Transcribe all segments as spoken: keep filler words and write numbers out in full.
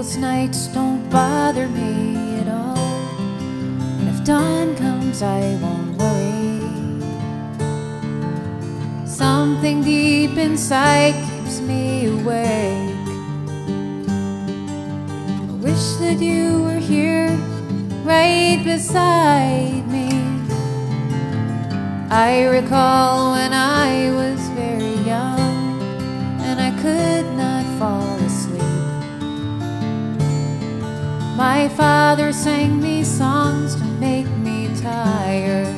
sleepless nights don't bother me at all, and if dawn comes I won't worry. Something deep inside keeps me awake. I wish that you were here right beside me. I recall when I was very young and I could not fall asleep. My father sang me songs to make me tired,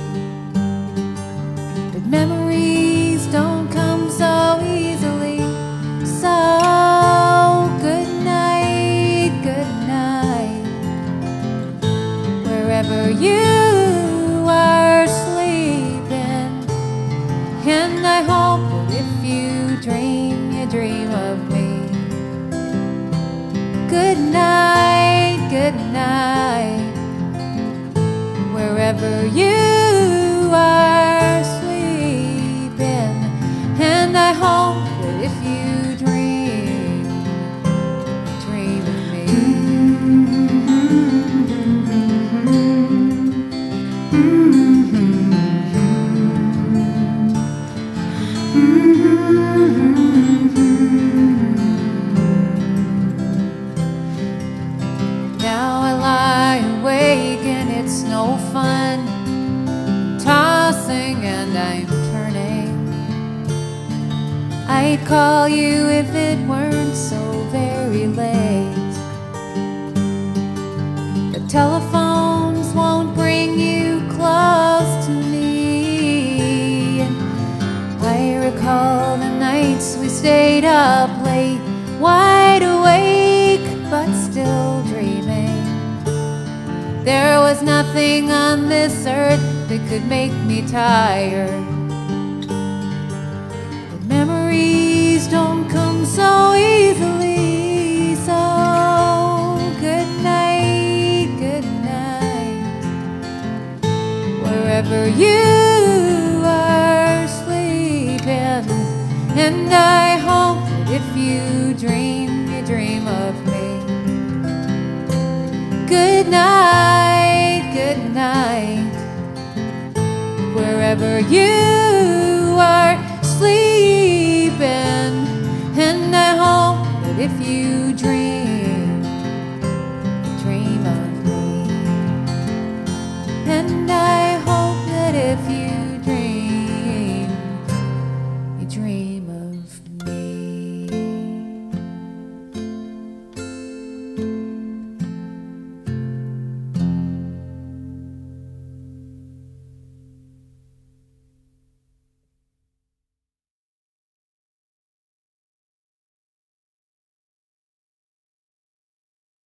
but memories don't come so easily. So good night, good night, wherever you are sleeping. And I hope that if you dream, you dream of me. Good night, good night, wherever you are sleeping. And I hope that if you dream, dream of me. Now I lie awake and it's no fun, tossing and I'm turning. I'd call you if it weren't so very late. The telephones won't bring you close to me. I recall the nights we stayed up late, wide awake but still dreaming. There was nothing on this earth that could make me tired. But memories don't come so easily. So good night, good night, wherever you are sleeping. And I hope that if you dream, you dream of me. Good night, good night, wherever you are sleeping.